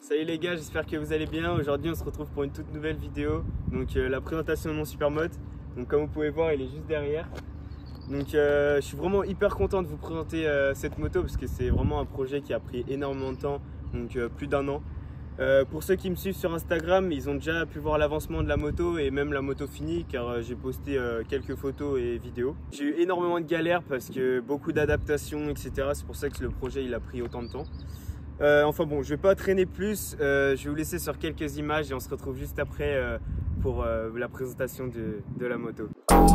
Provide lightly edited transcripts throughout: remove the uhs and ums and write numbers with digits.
Salut les gars, j'espère que vous allez bien. Aujourd'hui on se retrouve pour une toute nouvelle vidéo. Donc la présentation de mon Supermoto. Donc comme vous pouvez voir, il est juste derrière. Donc je suis vraiment hyper content de vous présenter cette moto parce que c'est vraiment un projet qui a pris énormément de temps, donc plus d'1 an. Pour ceux qui me suivent sur Instagram, ils ont déjà pu voir l'avancement de la moto et même la moto finie car j'ai posté quelques photos et vidéos. J'ai eu énormément de galères parce que beaucoup d'adaptations, etc. C'est pour ça que le projet il a pris autant de temps. Enfin bon, je vais pas traîner plus, je vais vous laisser sur quelques images et on se retrouve juste après pour la présentation de la moto.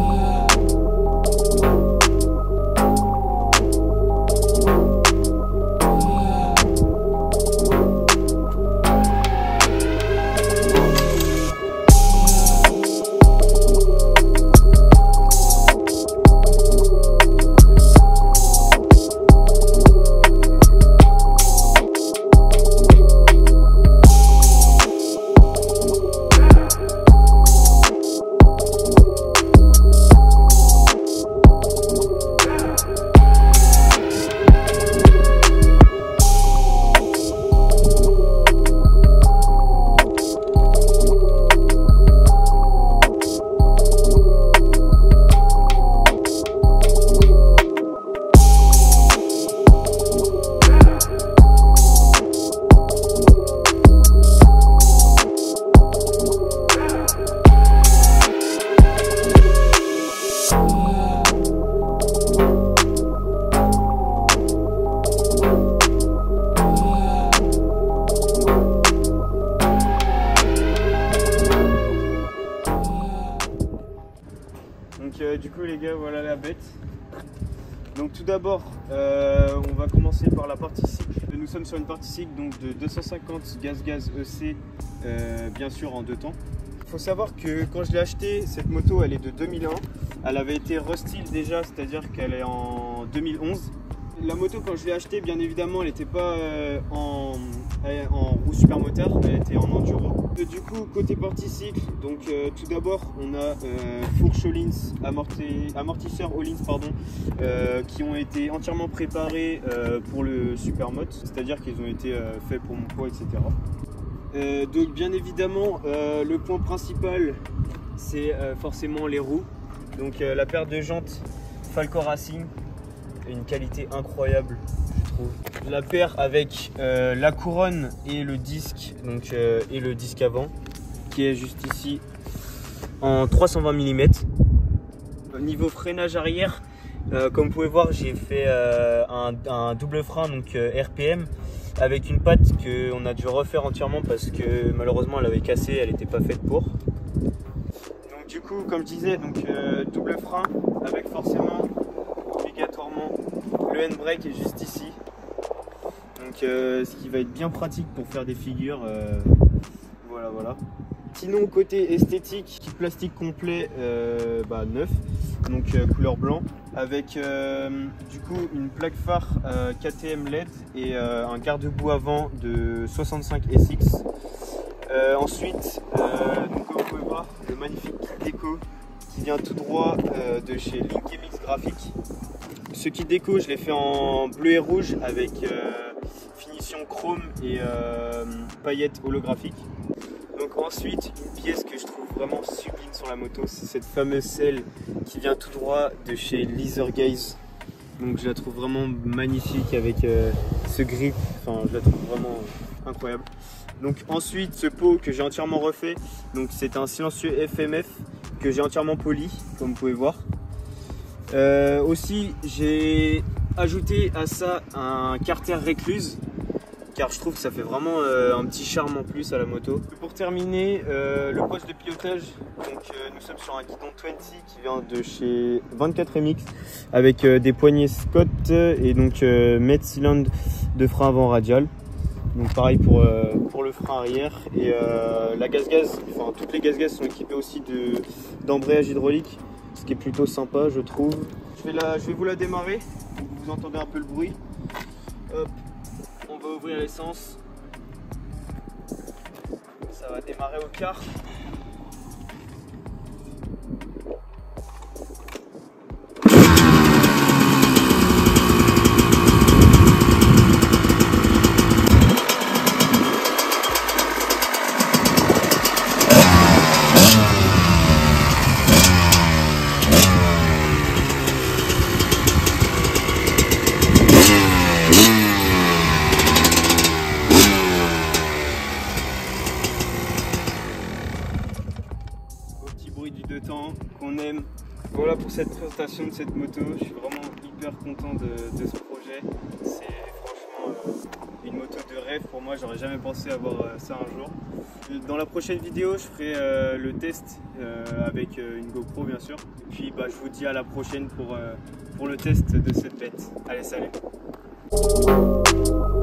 Du coup les gars, voilà la bête. Donc tout d'abord on va commencer par la partie cycle. Nous sommes sur une partie cycle donc de 250 gaz EC, bien sûr en 2 temps. Il faut savoir que quand je l'ai acheté, cette moto elle est de 2001. Elle avait été restyle déjà, c'est-à-dire qu'elle est en 2011. La moto quand je l'ai achetée, bien évidemment elle n'était pas en roue supermoteur, elle était en enduro. Du coup côté partie cycle, donc tout d'abord on a fourche Öhlins, amortisseurs Öhlins pardon, qui ont été entièrement préparés pour le Supermoto, c'est-à-dire qu'ils ont été faits pour mon poids, etc. Donc bien évidemment le point principal c'est forcément les roues. Donc la paire de jantes Falco Racing, une qualité incroyable je trouve. La paire avec la couronne et le disque, donc et le disque avant qui est juste ici en 320 mm. Au niveau freinage arrière, comme vous pouvez voir, j'ai fait un double frein, donc RPM, avec une patte qu'on a dû refaire entièrement parce que malheureusement elle avait cassé, elle n'était pas faite pour. Donc du coup, comme je disais, donc double frein avec forcément obligatoirement le handbrake est juste ici. Donc ce qui va être bien pratique pour faire des figures, voilà. Sinon côté esthétique, plastique complet neuf, donc couleur blanc, avec du coup une plaque phare KTM LED et un garde-boue avant de 65 SX. Ensuite, donc, comme vous pouvez voir, le magnifique kit déco qui vient tout droit de chez Linkemix Graphics. Ce kit déco, je l'ai fait en bleu et rouge avec finition chrome et paillettes holographiques. Donc ensuite, une pièce que je trouve vraiment sublime sur la moto, c'est cette fameuse selle qui vient tout droit de chez Leathergaze. Donc je la trouve vraiment magnifique avec ce grip, enfin je la trouve vraiment incroyable. Donc ensuite, ce pot que j'ai entièrement refait, donc c'est un silencieux FMF que j'ai entièrement poli, comme vous pouvez voir. Aussi, j'ai ajouté à ça un carter récluse, car je trouve que ça fait vraiment un petit charme en plus à la moto. Pour terminer, le poste de pilotage, donc nous sommes sur un guidon 20 qui vient de chez 24MX avec des poignées Scott et donc mètre cylindre de frein avant radial. Donc pareil pour le frein arrière et la gaz-gaz, enfin toutes les gaz-gaz sont équipées aussi d'embrayage hydraulique, ce qui est plutôt sympa je trouve. Je vais vous la démarrer, vous entendez un peu le bruit. Hop. On va ouvrir l'essence, ça va démarrer au quart. on aime. Voilà pour cette présentation de cette moto. Je suis vraiment hyper content de ce projet. C'est franchement une moto de rêve pour moi. J'aurais jamais pensé avoir ça un jour. Dans la prochaine vidéo, je ferai le test avec une GoPro bien sûr. Et puis je vous dis à la prochaine pour le test de cette bête. Allez, salut!